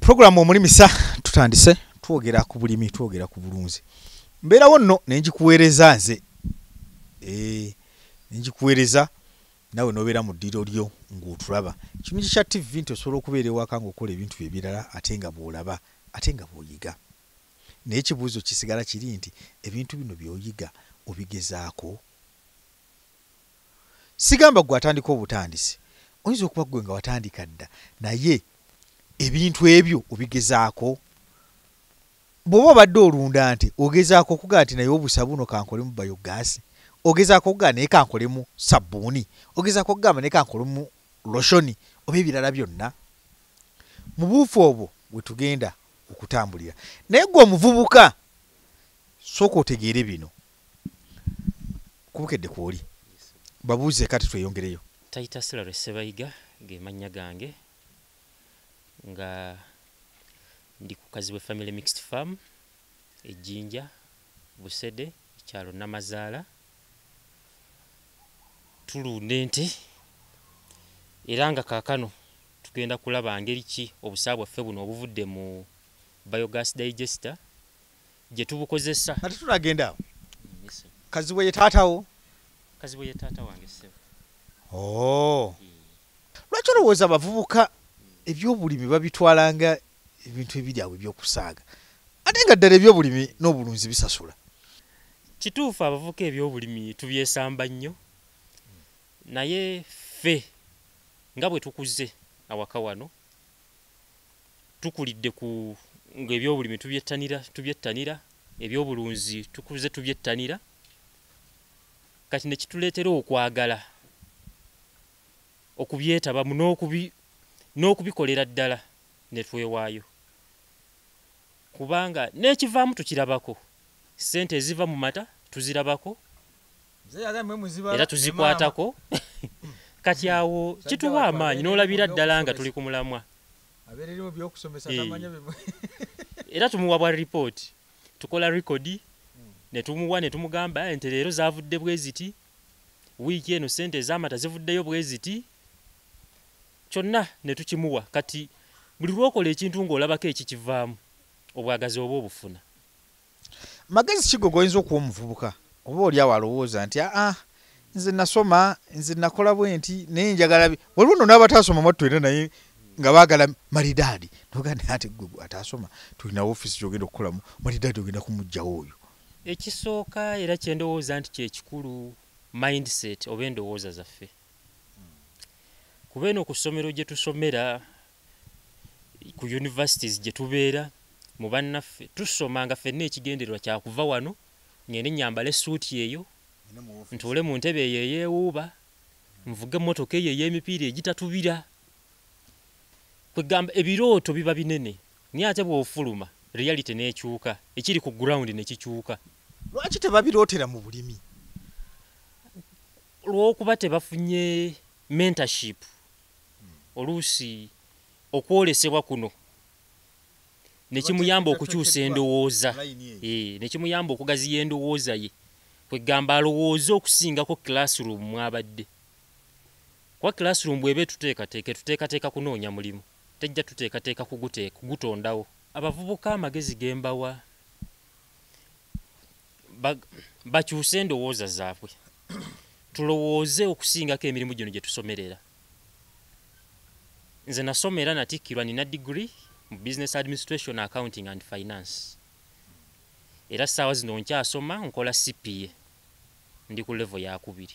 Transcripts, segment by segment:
Program omulimisa tutandise twogera ku bulimi twogera ku bulunzi. Mbeerawo nno nenjikuweereza nze. Nenjikuweereza nawe nobeera mu ddiro lyo ng'otulaba. Kirungi kya TV nti osobola okubeera ewaka ng'okola ebintu ebirala ate nga bw'olaba ate nga bw'oyiga. Naye ekibuuzo kisigala kiri nti ebintu bino by'oyiga obigezaako. Sigamba gwe atandika obutandisi. Oyinza okuba gwe nga watandika dda naye ebintu ebyo obigezaako. Bw'oba obadde olunda nti ogezaako okugaa nti naye obusa buno kankolemu biogas, ogezaako okugaa naye kankolemu sabbuuni, ogezaako okugamba naye kankolemu loshoni oba ebirala byonna. Mu buufu obwo bwe tugenda okutambulira. Naye gwe omuvubuka sooka otegeere bino. Kubukedde kw'oli. Babuuze kati tweyongereyo. Taita Sirare Sebayiga ge mannya gange nga ndi ku Kaziwe Family Mixed Farm Ejjinja Busede ekyalo Namazaala. Tulunda ente era nga kaakano tugenda kulaba ngeri ki obusaa bwaffe buno obuvudde mu biogas digester gye tubukozesa. Ate tulagenda awo. Kaziwe ye taatawo? Kaziwe ye taata wange ssebo. Lwaki olowooza abavubuka ebyobulimi babitwalanga ebintu ebiri awo ebyokusaaga ate nga ddala ebyobulimi n'obulunzi bisasula? Kituufu abavubuka ebyobulimi tubyesamba nnyo, naye ffe nga bwe tukuze awaka wano tukulidde ku ng'ebyobulimi tubyettanira, ebyobulunzi tukuze tubyettanira, kati ne kituleetera okwagala okubyetabamu n'okubikolera ddala ne twewaayo. Kubanga n'ekivaamu tukirabako, ssente eziva mu mata tuzirabako era tuzikwatako. Kati awo kituwa amaanyi n'olabira ddala nga tuli ku mulamwa. Era tumuwa bwa ripooti, tukola rekodi ne tumuwa ne tumugamba ente leero zaavudde bwe ziti, wiiki eno ssente ez'amata zivuddeyo bwe ziti, kyonna ne tukimuwa. Kati buli lw'okola ekintu ng'olabako ekikivaamu obwagazi oba obufuna. Magezi ki goyinza okuwa omuvubuka oba oli awo alowooza nti nze nasoma, nze nakola bwe nti naye njagala waliwo nno n'abataasoma mwattu naye nga baagala maridaadi noganda ate gwe ataasoma tulina ofiisi gy'ogenda okukolamu maridaadi ogenda kumugjawo oyo. Ekisooka era kye ndowooza nti kye kikulu mindset oba endowooza zaffe. Kuba eno ku ssomero gye tusomera, ku universities gye tubeera, mu bannaffe tusoma nga ffenna ekigendererwa kya kuva wano ngende nyambala essuuti eyo, ntuule mu ntebe eyo eyeewuuba, nvuge emmotoka eyo ey'emipiira egitatubira. Kwegamba ebirooto biba binene naye ate bw'ofuluma reality n'ekyuka, ekiri ku ground ne kikyuka. Lwaki tebabirootera mu bulimi? Lw'okuba tebafunye mentorship, oluusi okwolesebwa kuno ne kimuyamba okukyusa endowooza, ne kimuyamba okugaziya endowooza ye, kwegamba alowooze okusingako classroom mwabadde. Kwa classroom bw'eba tuteekateeka kunoonya mulimu, tejja tuteekateeka kugutondawo. Abavubuka amagezi gembawa bakyuse endowooza zaabwe, tulowooze okusingako emirimu gino gye tusomerera. Nze nasomera natikkirwa nina degree mu business administration, accounting and finance. Era ssaawa zino nkyasoma nkola CPA, ndi ku level ya 2.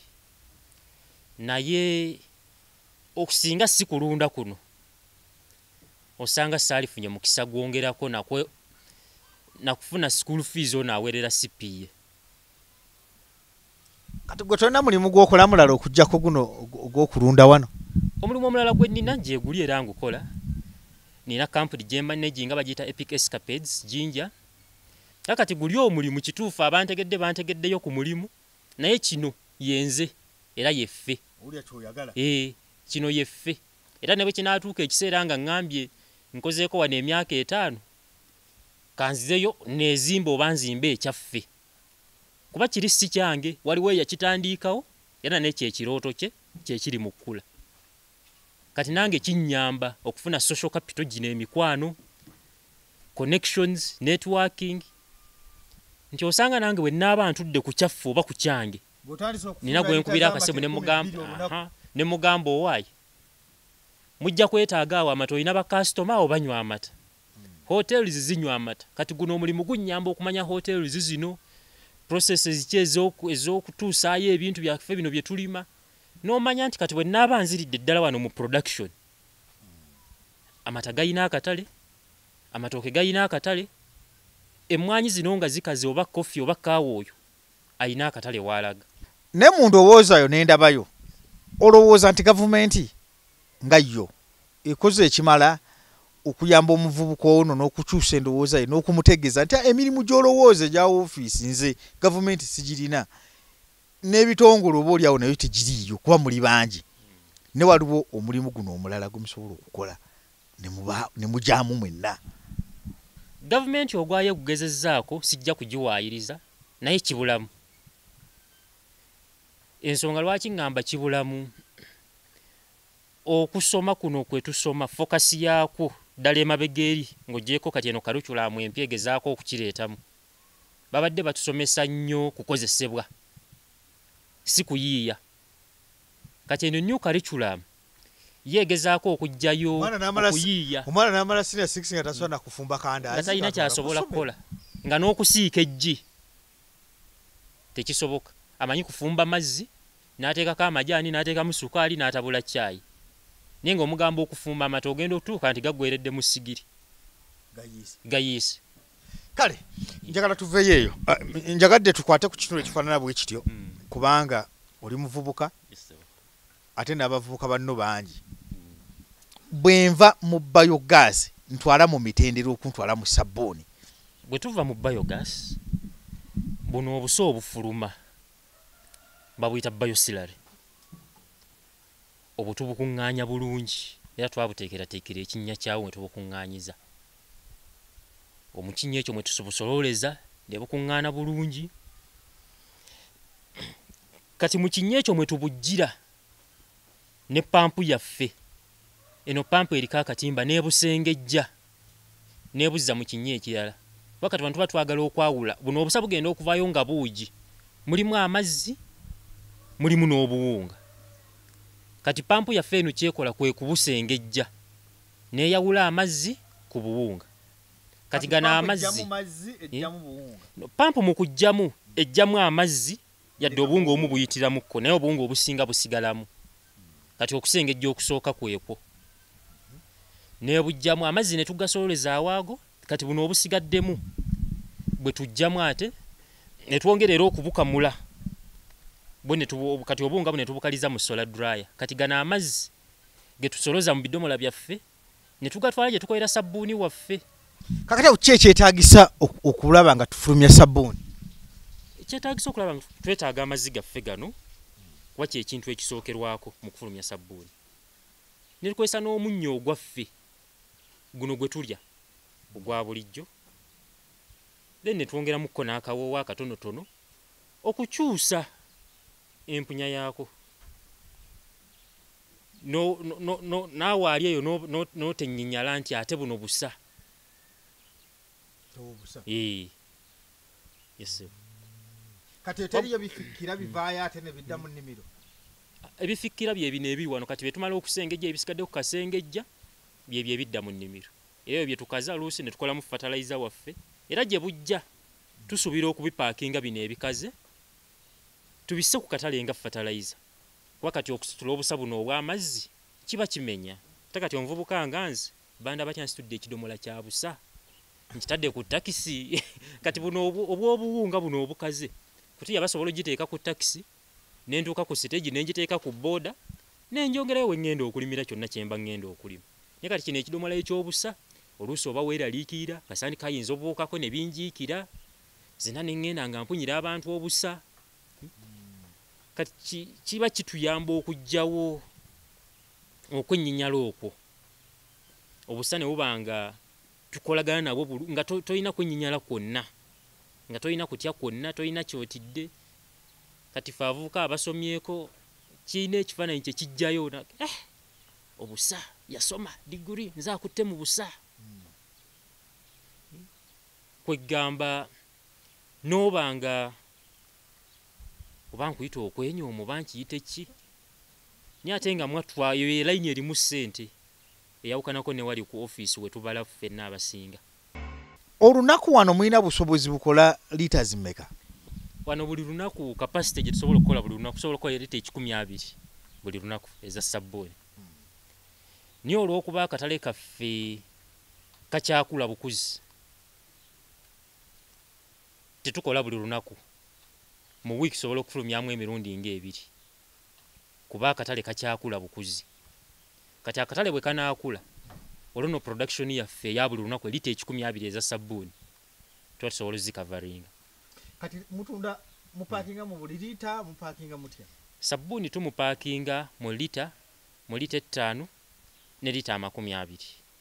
Naye okusinga si kulunda kuno osanga saalifunye mukisa gwongerako nakufuna school fees ono awerera CPA. Kati gwe tolina mulimu gw'okola mulala okuggyako guno ogw'okulunda wano? Omulimu omulala gwe nnina gye guli era ngukola. Nina company gye manage nga bagiyita Epic Escapades Jinja. Kati guli omulimu kituufu bantegeddeyo ku mulimu, naye kino yenze era yeffe. Kino yeffe. Era ne bwe kinaatuuka ekiseera nga ngambye nkozeeko wano emyaka 5, kanzizeyo neezimba oba nzimbe ekyaffe. Kuba kiri si kyange, waliwo eyakitandiikawo era n'ekyo ekirooto kye kyekiri mu kkula. Kati nange kinnyamba okufuna social capital gino emikwano connections, networking. Nti osanga nange bwe nnaaba ntudde ku kyaffe oba ku kyange. Nina gwe nkubira akasimu ne mugamba owaayi. Mujja kwetaaga awo amata olina bakasitoma awo banywa amata. Hotels zinywa amata. Kati guno omulimu gunnyamba okumanya hotels zino, processes ki ez'okutuusaayo ebintu byaffe bino bye tulima. N'omanya nti kati bwe nnaaba nziridde ddala wano mu production. Amata gayina akatale, amatooke gayina akatale, emmwanyi zino nga zikaze oba kofi oba kaawa oyo ayina akatale waalaga. Ne mu ndowoozayo n'endabayo olowooza nti gavumenti nga yo ekoze ekimala okuyamba omuvubuka ono n'okukyusa endowooza ye n'okumutegeeza nti emirimu gy'olowooza egya woofiisi nze gavumenti sigirina, n'ebitongole oba oliawo nayo tegiriiyo kuba muli bangi, ne waliwo omulimu guno omulala gwe musobola okukola ne mujaamu mwenna. Gavumenti ogwayo kugezezzaako sijja kugiwaayiriza naye kibulamu. Ensonga lwaki ngamba kibulamu, okusoma kuno kwe tusoma fokasi yaakwo ddala emabega eri ng'oggyeko kati eno karukulamu empya egezaako okukireetamu. Babadde batusomesa nnyo kukozesebwa, si kuyiiya. Kati eno new curriculum yegezaako okuggyayo okuyiiya. Omwana n'amala senior 6 nga tasobola kufumba kandaazi. Nga talina kyasobola kukola. Nga n'okusiika eggi tekisoboka. Amanyi kufumba mazzi, n'ateekako amajaani, n'ateekamu sukaali, n'atabula caayi. Naye ng'omugamba okufumba amata ogenda otuuka nti gaggweredde mu ssigiri. Gayiisi. Kale, njagala tuveeyo eyo. Njagadde tukwate ku kitundu ekifaanana bwe kityo kubanga oli muvubuka ate n'abavubuka banno bangi. Bwe nva mu biogas ntwala mu mitendera okuntwala mu sabbuuni. Bwe tuva mu biogas buno obuso obufuluma babuyita biosilary. Obwo tubukuŋŋaanya bulungi era twabuteekerateekera ekinnya kyawo mwe tubukuŋŋaanyiza. Omukinnya ekyo mwe tusobosolooleza ne bukuŋŋaana bulungi. Kati mu kinnya ekyo mwe tubujjira ne pampu yaffe. Eno pampu eriko akatimba n'ebusengejja n'ebuzza mu kinnya ekirala. Wakati abantu batwagala okwawula buno obusa bugenda okuvaayo nga buugi. Mulimu amazzi, mulimu n'obuwunga. Kati pampu yaffe eno kyekola kwe kubusengejja n'eyawula amazzi ku buwunga. Kati gano amazzi pampu mu kujjamu ejjamu amazzi yadde obuwunga omu buyitiramukko naye obuwunga obusinga busigalamu. Kati okusengejja okusooka kwekwo n'ebujjamu amazzi ne tugasololeza awaago. Kati buno obusigaddemu bwe tujjamu ate ne twongera era okubukamula. Kati obuwunga buno ne tubukaliza mu solar dryer. Kati gano amazzi ge tusoloza mu bidomola byaffe ne tugatwala gye tukolera sabbuuni waffe. Kakati awo ki ekyetaagisa okulaba nga tufulumya sabbuuni? Ekyetaagisa okulaba nga twetaaga amazzi gaffe gano kuba kyekintu ekisookerwako mu kufulumya sabbuuni. Ne tukozesa n'omunnyo ogwaffe guno gwe tulya ogwa bulijjo. Then ne twongeramukko n'akawoowo akatonotono okukyusa empunya yaako. Naawe ali eyo n'otenyinyala nti ate buno busa. Yes. Kati teriyo bifikira bivaayo ate ne bidda mu nnimiro. Ebifikira bye bino ebiri wano kati bye tumala okusengejja ebisigadde ku kasengejja bye bidda mu nnimiro. Ebyo bye tukaza luusi ne tukolamu fertilizer waffe. Era gye bujja tusuubira okubipaakinga bino ebikaze tubisse ku katale nga fertilizer. Wakati okusitula obusa buno obw'amazzi kiba kimenya. Takati omuvubuka nga nze banda batya nsitudde ekidomola kya busa nkitadde ku takisi. Kati buno obw'obuwunga buno obukaze kutiya basobola ogiteeka ku takisi nentuuka ku stage nenjiteeka ku booda nenjongerayo we ngenda okulimira kyonna kyemba ngenda okulima. Naye kati kino ekidomola eky'obusa oluusi oba weeraliikirira kasaani kayinza obubuukako ne binjiikira zina ne ngenda nga mpunyira abantu obusa. Kati kiba kituyamba okuggyawo okwenyinyala okwo. Obusa ne buba nga tukolagana nabwo nga tolina kwenyinyala kwonna, nga tolina kutya kwonna, tolina kyotidde. Kati fe avubuka abasomyeko kiina ekifaananyi kye kijjayo obusa yasoma diguri nze akutte mu busa. kwegamba n'obanga oba nkuyita okwenyooma oba nkiyite ki naye ate nga mwatwayo elayini erimu ssente eyawukanako ne wali ku ofiisi we tubala ffenna abasinga. Olunaku wano mulina busobozi bukola litres mmeka? Wano buli lunaku kapasite gye tusobola okukola buli lunaku tusobola okukola lita 120 buli lunaku eza sabbuuni. Naye olw'okuba akatale kaffe kakyakula bukuzi tetukola buli lunaku, mu wiiki sobola okufulumyamu emirundi ng'ebiri kuba akatale kakyakula bukuzi. Kati akatale bwe kanaakula olwo production yaffe eya buli lunaku lita 120 eza sabbuuni tuba tusobola ozikavaringa. Kati mutunda mupaakinga mu buli lita mupaakinga mutya? Sabbuuni tumupaakinga mu lita 5 ne lita 20.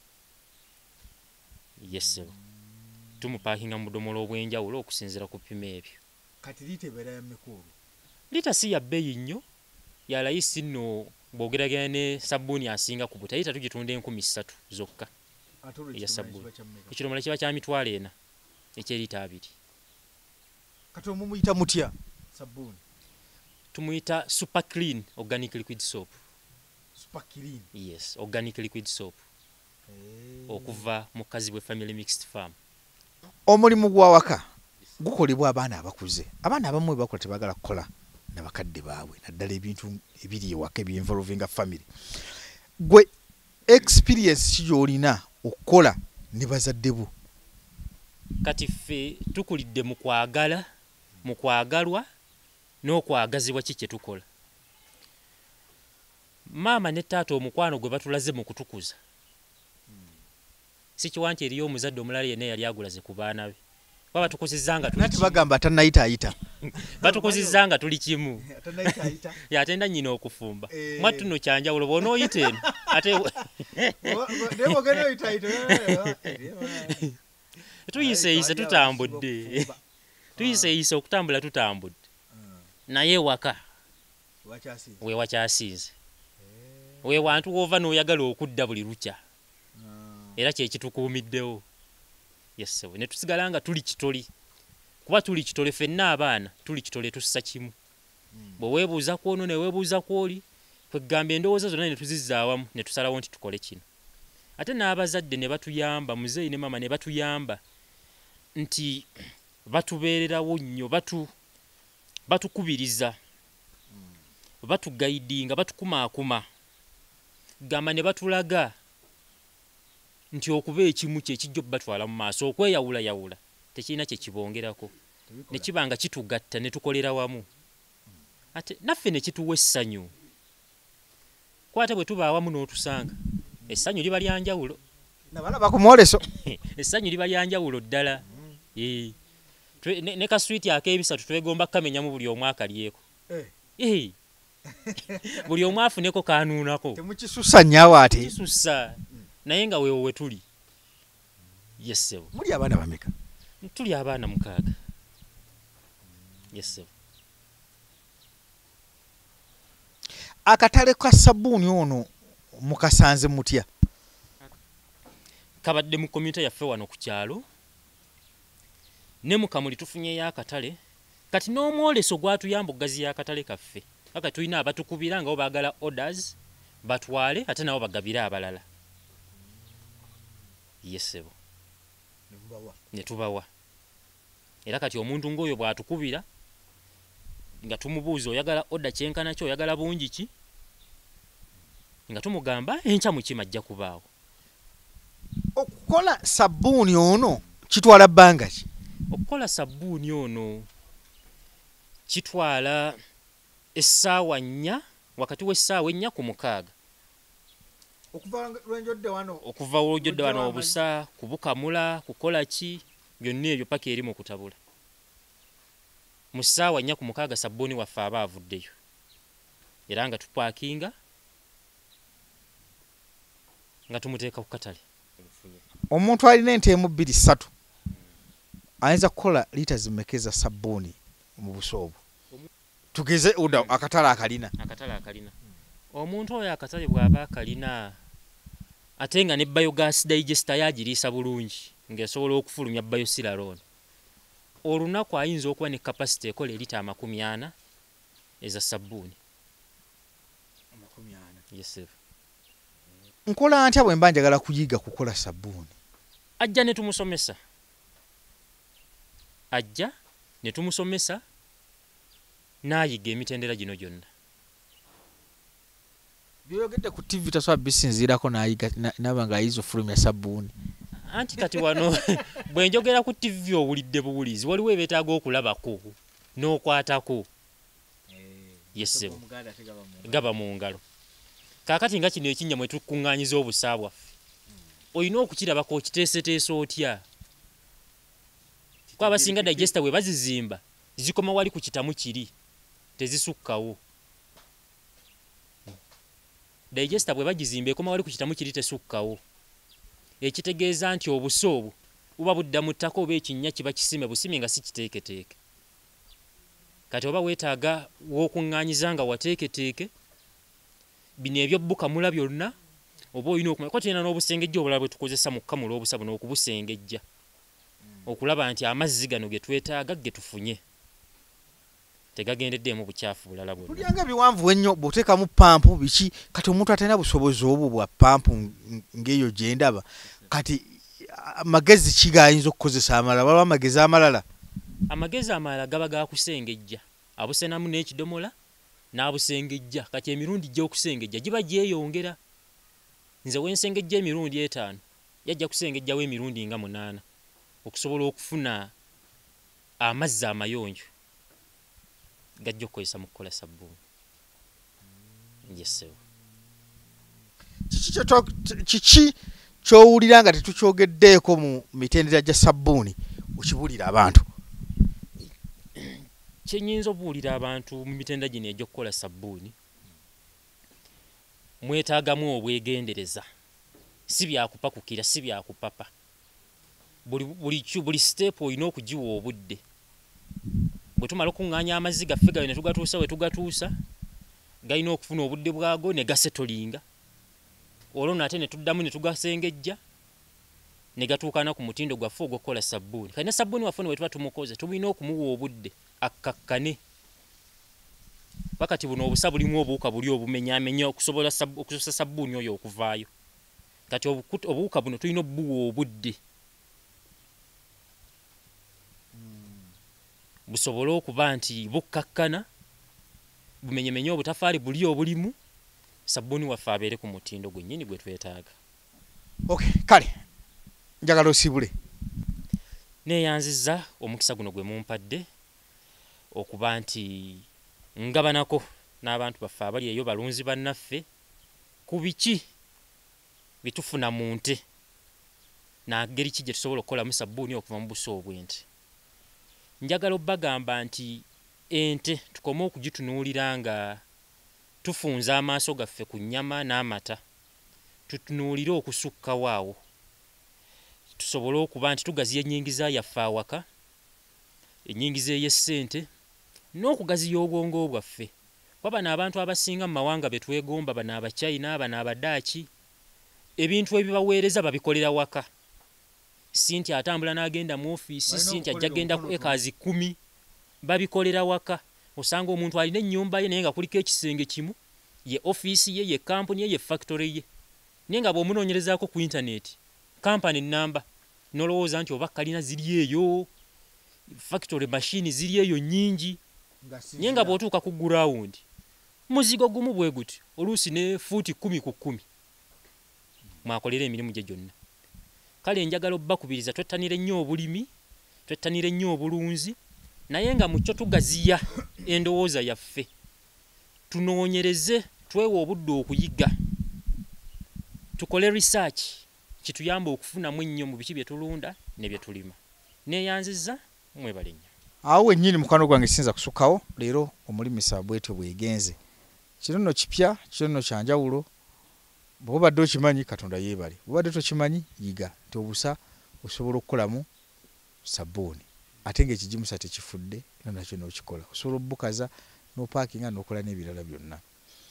Yes, tumupaakinga mu budomola obw'enjawulo okusinziira ku pima ebyo. Kati lita ebeera ya mikulu? Lita si ya bbeeyi nnyo, ya layisi nno bw'ogeraganya ne sabbuuni asinga ku buta. Lita tugitunda 3,000 zokka eya sabbuuni. Ekidomola kiba kya mitwalo 4 eky'elita 2. Kati omwo muyita mutya sabbuuni? Tumuyita Super Clean Organic Liquid Soap. Super Clean? Yes, Organic Liquid Soap. Okuva mu Kazibwe Family Mixed Farm. Omulimu gw'awaka gukolebwa abaana abakuze. Abaana abamu bakola tebagala kukola na bakadde baabwe naddala ebintu ebiri ewaka ebinvolvinga family. Gwe experience ki gy'olina okukola ne bazadde bo? Kati ffe tukulidde mu kwagala, mu kwagalwa n'okwagazibwa ki kye tukola. Maama ne taata omukwano gwe batulaze mu kutukuza si kiwa nti eriyo omuzadde omulala yenna yali agulaze ku baana be. Baba tukozizanga tuli kimu. Bagamba atannayita. Batukozizanga tuli kimu. Yatenda nnyina okufumba. Mwattu nno kyanjawulo bw'onooyita eno ate tuyise tutambudde. Tuyise okutambula tutambudde. Naye waka we wakyasinze. We wantu wova n'oyagala okudda buli lukya. Era kye kitukuumiddewo. Yes, ne tusigala nga tuli kitoli. Kuba tuli kitole ffenna abaana tuli kitole tussa kimu. Bwe weebuuza ku ono ne weebuuza ku oli kwegamba endowooza zonna ne tuzizza awamu ne tusalawo nti tukole kino. Ate n'abazadde ne batuyamba, muzeeyi ne mama ne batuyamba nti batubeererawo nnyo, batukubiriza, batugayidinga, batukumaakuma, gamba ne batulaga nti okuba ekimu kye kijja batwala mu maaso, okweyawulayawula tekirina kye kibongerako, ne kibanga kitugatta ne tukolera wamu. Ate naffe ne kituwa essanyu. Kwate bwe tuba awamu n'otusanga essanyu liba lya njawulo. Nabalaba ku mwoleso. Essanyu liba lya njawulo ddala. Ne kaswiti ak'ebisatu twegomba kamenyamu buli omu akalyeko. Buli omu afuneko kanuunako. Temukisussa nnyawo ate? Kisussa. Naye nga weewo we tuli. Yes, sebo. Muli abaana bameka? Tuli abaana 6. Yes, sebo. Akatale ka sabbuuni ono mukasanze mutya? Kabadde mu community yaffe wano ku kyalo. Ne mu Kamuli tufunyeyo akatale. Kati n'omwoleso gwatuyamba okugaziya akatale kaffe. Kaka tulina abatukubira nga baagala orders batwale ate nabo bagabire abalala. Yes, sebo. Ne tubawa. Era kati omuntu ng'oyo bw'atukubira nga tumubuuza oyagala order kyenkana ki, oyagala bungi ki, nga tumugamba enkya mu kima ajja kubaawo. Okukola sabbuuni ono kitwala bbanga ki? Okukola sabbuuni ono kitwala essaawa 4 wakati w'essaawa 4 ku 6. Okuva lw'ojjodde wano obusa, kubukamula, kukola ki, byonna ebyo paka eri mu kutabula. Mu ssaawa 4 ku 6 sabbuuni waffe aba avuddeyo. Era nga tupaakinga nga tumuteeka ku katale. Omuntu alina ente emu 2-3 ayinza kukola lita zimekeza sabbuuni mu buso obwo. Tugeze oda akatale akalina. Akatale akalina. Omuntu oyo akatale bw'aba akalina ate nga ne biogas digester yagiriisa bulungi ng'esobola okufulumya biosiralone olunaku ayinza okuba ne capacity ekola lita 40 eza sabbuuni. Yes, sir. Nkola ntya bwe mba njagala kuyiga kukola sabbuuni? Ajja ne tumusomesa. Ajja ne tumusomesa n'ayiga emitendera gino gyonna. Byogedde ku TV tasobola bisinziirako n'ayiga naba ng'ayiza ofulumya sabbuuni. Anti kati wano bwe njogera ku TV owulidde buwulizi waliwo ebeetaaga okulabako n'okwatako. Yes, sir. Gaba mu ngalo. Kaakati nga kino ekinnya mwe tukuŋŋaanyiza obusaa bwaffe olina okukirabako okiteeseteese otya. Kuba abasinga digester bwe bazizimba zikoma wali ku kitamu kiri tezisukkawo. Digester bwe bagizimba ekoma wali ku kitamu kiri tesukkawo. Ekitegeeza nti obusa obwo buba budda mu ttaka oba ekinnya kiba kisime busime nga si kiteeketeeke. Kati oba weetaaga w'okuŋŋaanyiza nga wateeketeeke bino ebyobbukamula byonna oba olina okumanya ko tulina n'obusengejja obulala bwe tukozesa mu kukamula obusa buno okubusengejja okulaba nti amazzi gano ge twetaaga ge tufunye tegagendeddemu bukyafu bulala bwonna. Tulyanga ebiwanvu ennyo bw'oteekamu pampu biki kati omuntu atalina busobozi obwo bwa pampu ng'eyo gye ndaba kati amagezi ki g'ayinza okukozesa amalala waliwo amagezi amalala? Amagezi amalala gaba ga kusengejja abusenamu n'ekidomola n'abusengejja kati emirundi gy'okusengejja giba gyeyongera. Nze wensengejja emirundi 5 yajja kusengejjawo emirundi nga 8 okusobola okufuna amazzi amayonjo gajja okukozesa mu kukola sabbuuni. Yes, sir. Kiki ky'owulira nga tetukyogeddeeko mu mitendera gya sabbuuni okibuulira abantu? Kyenyinza obuulira abantu mu mitendera gino egy'okukola sabbuuni mwetaagamu obwegendereza, si byakupakukira, si byakupapa. Buli step olina okugiwa obudde. Bwe tumala okuŋŋaanya amazzi gaffe gayo ne tugatuusa we tugatuusa galina okufuna obudde bwago ne gasetolinga. Olwo nate ne tuddamu ne tugasengejja ne gatuukana ku mutindo gwaffe ogw'okukola sabbuuni. Kati ne sabbuuni waffe we tuba tumukoze tulina okumuwa obudde akkakkane. Wakati buno obusa bulimu obuwuka buli obumenyaamenya okusobola okusosa sabbuuni oyo okuvaayo. Kati obuwuka buno tulina obuwa obudde busobole okuba nti bukkakkana bumenyemenye obutafaali buli obulimu sabbuuni waffe abeere ku mutindo gwennyini gwe twetaaga. Okay, kale njagala osibule. Neeyanzizza omukisa guno gwe mumpadde okuba nti ngabanako n'abantu baffe abali eyo balunzi bannaffe ku biki bitufuna mu nte n'ageri ki gye tusobola okukolamu sabbuuni okuva mu buso obw'ente. Njagala obbagamba nti ente tukome okugitunuulira nga tufunza amaaso gaffe ku nnyama n'amata, tutunuulire okusukkawo awo tusobole okuba nti tugaziya ennyingiza yaffe awaka, ennyingiza ey'essente n'okugaziya obwongo bwaffe. Kuba bano abantu abasinga mu mawanga be twegomba, bano Abachina, bano Abadaaki, ebintu ebibaweereza babikolera waka. Si nti atambula n'agenda mu ofiisi, si nti ajja genda ku ekaazi 10, babikolera waka. Osanga omuntu alina ennyumba ye naye nga kuliko ekisenge kimu, ye ofiisi ye, ye kampuni ye, ye factory ye. Naye nga bw'omunoonyerezaako ku intaneti kampani nnamba n'olowooza nti oba kalina ziri eyo, factory machine ziri eyo nnyingi. Naye nga bw'otuuka ku gurawundi muzigo gumu bwe guti oluusi ne fuuti 10 ku 10 mwakolera emirimu gye gyonna. Kale njagala obbakubiriza twettanire nnyo obulimi, twettanire nnyo obulunzi, naye nga mu kyo tugaziya endowooza yaffe. Tunoonyereze, twewe obudde okuyiga, tukole research kituyamba okufunamu ennyo mu biki bye tulunda ne bye tulima. Neeyanzizza, mwebale nnyo. Awo wennyini mukwano gwange sinza kusukkawo leero omulimisa bwetyo bwegenze. Kino nno kipya, kino nno kyanjawulo. Bw'obadde okimanyi Katonda yeebale. Bw'obadde tokimanyi yiga nti obusa osobola okukolamu sabbuuni. Ate ng'ekijimusa tekifudde nakyo n'okikola. Osobola obbukaza n'opaakinga n'okola n'ebirala byonna.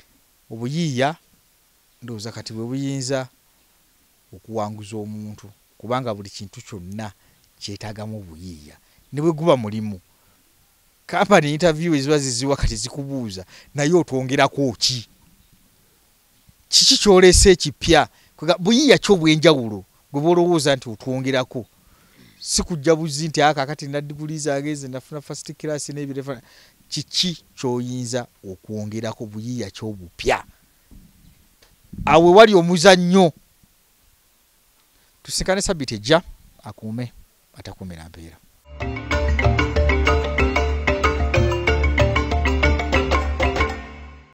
Obuyiiya ndowooza kati bwe buyinza okuwanguza omuntu kubanga buli kintu kyonna kyetaagamu buyiiya ne bwe guba mulimu. Company interview eziba ziziwa kati zikubuuza naye otwongerako ki? Kiki kyolese ekipya? Buyiiya kyo bwenjawulo gwe bolowooza nti otwongerako. Si kujja buzi nti akakati naddiguliza ageze nafuna first class n'ebirefa. Kiki ky'oyinza okwongerako buyiiya ky'obupya? Awe wali omuzannyo. Tusikane Sabiti ejja akuume atakuumira mpeera.